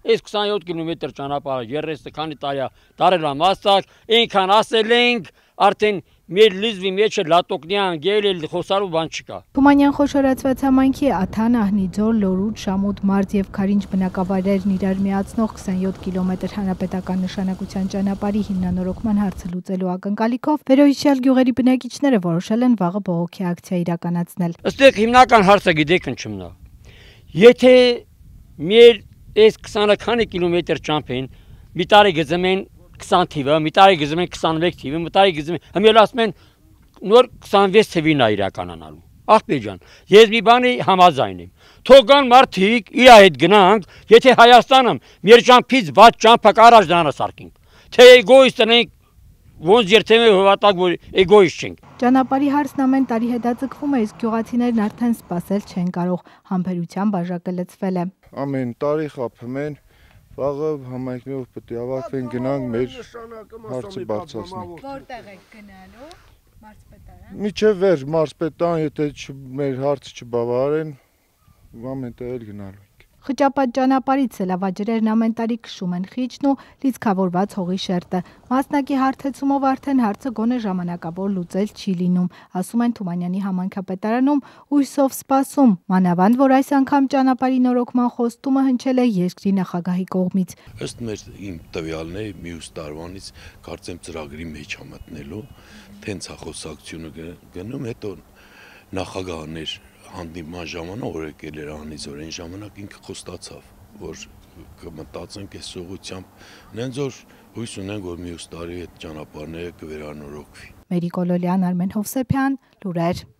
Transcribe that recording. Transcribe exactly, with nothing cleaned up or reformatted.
Այս քսանյոթ կիլոմետր ճանապարհը երեսը քանի տարի տարել եմ աստակ, այնքան ասել ենք, արդեն մեր լիզվի մեջ լատոկնյան գել խոսալու բան չկա։ Թումանյան խոշորացված համայնքի Աթան, Ահնիձոր, Լորուտ, Շամուտ, Մարզ եւ Քարինջ բնակավայրերն իրար միացնող քսանյոթ կիլոմետր հանրապետական նշանակության ճանապարհի հիմնանորոգման հարցը լուծելու ակնկալիքով վերոհիշյալ գյուղերի բնակիչները որոշել են վաղը բողոքի ակցիա իրականացնել։ Ըստեղ հիմնական հարցը գիտեք ինչու՞մն է։ Եթե մեր այս քսան քանի կիլոմետր ճամփին մի տարի գծում են քսան թիվը, մի տարի գծում են քսանմեկ թիվը, մի տարի գծում են, հիմա ասում են նոր քսանվեց թիվին է իրականանալու։ Ախպեր ջան, ես մի բանի համաձայն եմ։ Թողան մարդիկ իր հետ գնանք, եթե Հայաստանը մեր ճամփից ված ճամփակ առաջ դառնա սարքինք։ Թե էգոիստ ենք, ոնց երթևէ հավատակ որ էգոիստ չենք։ Ճանապարհի հարցն ամեն տարի հետաձգվում է, իսկ գյուղացիներն արդեն սպասել չեն կարող, համբերության բաժակը լցվել է։ Ամեն տարի խափում են, վաղը համայնքներով պետք է հավաքվեն գնանք մեր հարցը բարձրացնենք։ Որտեղ եք գնալու, մարզպետարան։ Միջև վերջ մարզպետարան, եթե մեր հարցը չբավարարեն, ամեն տեղ էլ գնալու ենք։ Խճապատ ճանապարհից սելավաջրերն ամեն տարի քշում են խիճն ու լիցքավորված հողի շերտը։ Մասնակի հարթեցումով արդեն հարցը գոնե ժամանակավոր լուծել չի լինում, ասում են Թումանյանի համայնքապետարանում, հույսով սպասում, մանավանդ որ այս անգամ ճանապարհի նորոգման խոստումը հնչել է երկրի նախագահի կողմից։ Ըստ մեր իմ տվյալների մյուս տարվանից կարծեմ ծրագրի մեջ համտնելու, տենց հախոսակցությունը գնում, հետո նախագահներ հանդիպման ժամանակ օրեկել էր Ահնիձոր, այն ժամանակ ինքը խոստացավ, որ կմտածենք այս ուղղությամբ, նենց որ հույս ունենք, որ մյուս տարի այդ ճանապարհները կվերանորոգվի։ Մերի Կոլոլյան, Արմեն Հովսեփյան, լուրեր։